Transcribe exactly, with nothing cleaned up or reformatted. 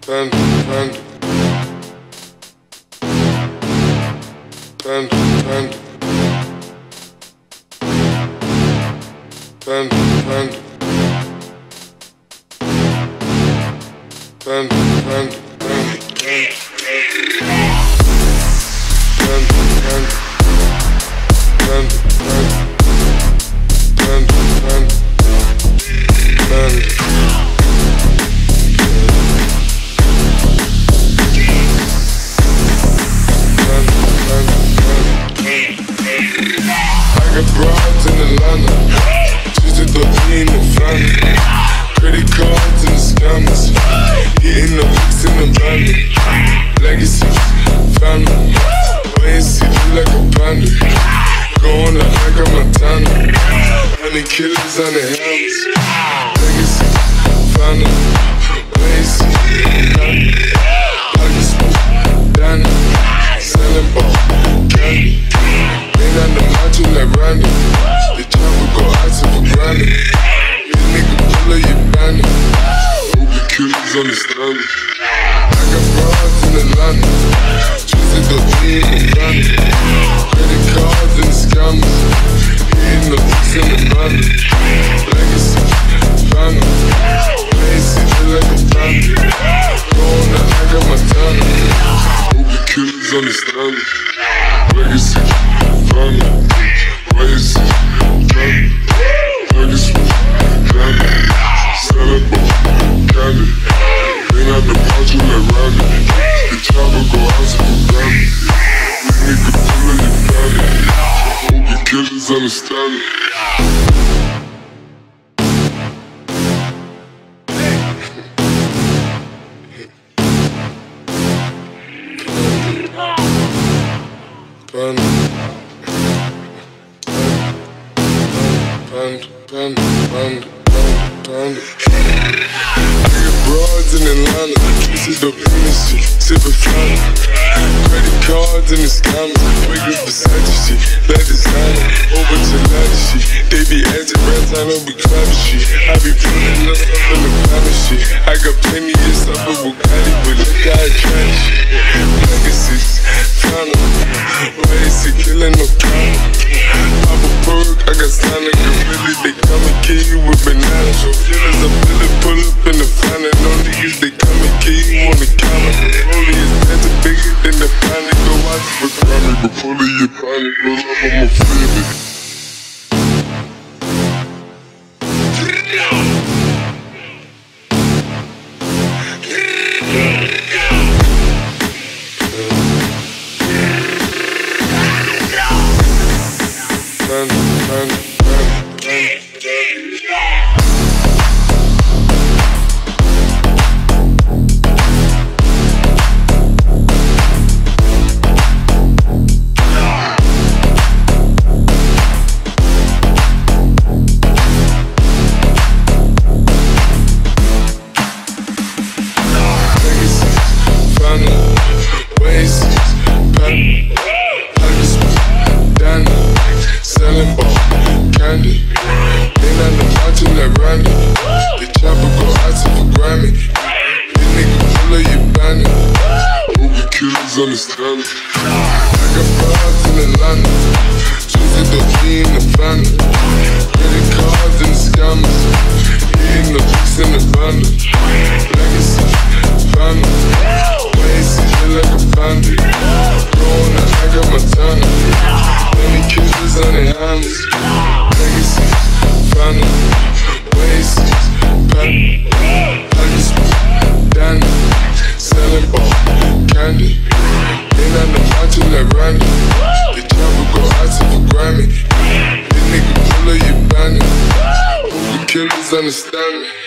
Panda, panda, panda, panda, panda, panda, panda, panda, broads in Atlanta, she's a dope in the family. Credit cards and the scammers, hitting the licks in the van. Legacy, family, wait and see, look like a panda. Going out like a Montana, honey killers on the helmets. Legacy, family, wait and see, panda. Pocket smoke, Danny, selling ball, candy. Ain't on the macho like Randy. The chopper go out to for granted. This nigga pull up your bandit. Hope the killers understand it. I got broads in Atlanta, choosing the lean in the family. Credit cards and the scammers, hitting the books in the van. Legacy, family, lazy, feel like a family. Going out like a Montana. Hope the killers understand it. Legacy, family, lazy, family, legacy, family, selling ball, candy. Ain't on the macho like Randy. The chopper go out to the granny. This nigga pull up your family. Hope the killers understand it. Panda, panda, panda, panda, panda. I got broads in Atlanta, this is the industry, sippin' Fanta. Credit cards and the scammers, wake up Versace shit, that designer, over to ladder shit. They be acting rats, I don't be clapping shit. I be pulling up in the family shit. I got plenty of stuff with Bugatti, but look how I try shit. Legacies, Fanta, lazy, killing no counter. Pop a perk, I got Sonic Gorilla, they come and kill you with bananas. So killers, I feel it, pull up in the final. No niggas, they come and kill you on the counter. Only is better, bigger than the planet. Go out to the Grammy, but pull it, you find it, pull up, I'm a favorite. Panda, panda, panda, panda. Legacy, family, lazy, panda. Pocket smoke, Danny, selling ball, candy. Ain't on the macho like Randy. The chopper go out to for Grammy. This nigga pull up your bandit. Hope the killers understand it. I got broads in Atlanta, choosing the lean in the family. Credit cards and the scammers, hitting the books in the van. Legacy, family, lazy, feel like a bandit. Going out like a Montana. Many killers on their hands. Legacy, family, lazy, panda. Pocket smoke, Danny, selling ball, candy. Ain't on the macho like Randy. The chopper go out to for Grammy. This nigga pull up your bandit. Hope the killers understand me.